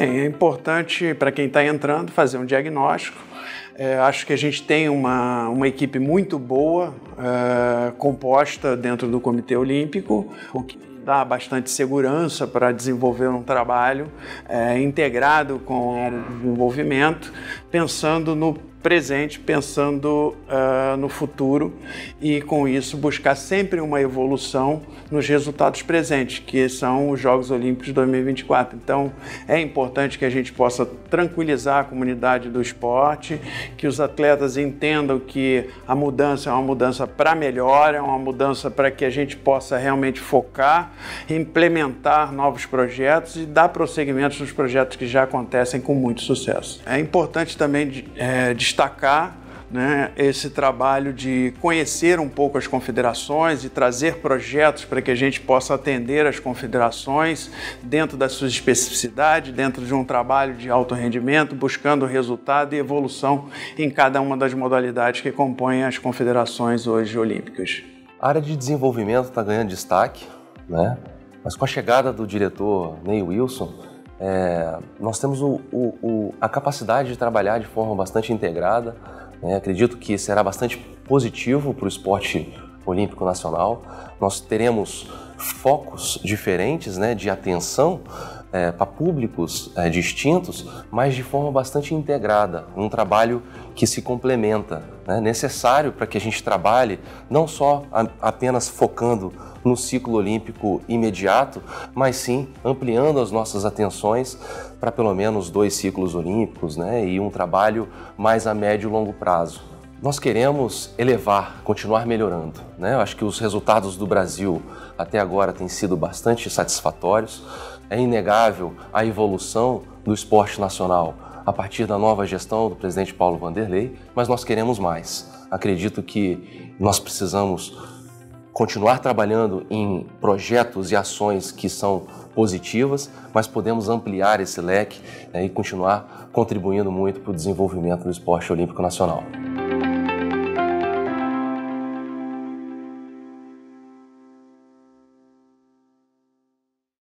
Bem, é importante para quem está entrando fazer um diagnóstico. Acho que a gente tem uma equipe muito boa, composta dentro do Comitê Olímpico, o que dá bastante segurança para desenvolver um trabalho integrado com o desenvolvimento, pensando no presente, pensando no futuro e, com isso, buscar sempre uma evolução nos resultados presentes, que são os Jogos Olímpicos de 2024. Então, é importante que a gente possa tranquilizar a comunidade do esporte, que os atletas entendam que a mudança é uma mudança para melhor, é uma mudança para que a gente possa realmente focar, implementar novos projetos e dar prosseguimento nos projetos que já acontecem com muito sucesso. É importante também destacar, né, esse trabalho de conhecer um pouco as confederações e trazer projetos para que a gente possa atender as confederações dentro das suas especificidades, dentro de um trabalho de alto rendimento, buscando resultado e evolução em cada uma das modalidades que compõem as confederações hoje olímpicas. A área de desenvolvimento está ganhando destaque, né? Mas com a chegada do diretor Ney Wilson, nós temos a capacidade de trabalhar de forma bastante integrada. Acredito que será bastante positivo para o esporte olímpico nacional. Nós teremos focos diferentes, de atenção para públicos distintos, mas de forma bastante integrada, um trabalho que se complementa, necessário para que a gente trabalhe não só apenas focando no ciclo olímpico imediato, mas sim ampliando as nossas atenções para pelo menos 2 ciclos olímpicos, e um trabalho mais a médio e longo prazo. Nós queremos elevar, continuar melhorando, Eu acho que os resultados do Brasil até agora têm sido bastante satisfatórios. É inegável a evolução do esporte nacional a partir da nova gestão do presidente Paulo Vanderlei, mas nós queremos mais. Acredito que nós precisamos continuar trabalhando em projetos e ações que são positivas, mas podemos ampliar esse leque e continuar contribuindo muito para o desenvolvimento do esporte olímpico nacional.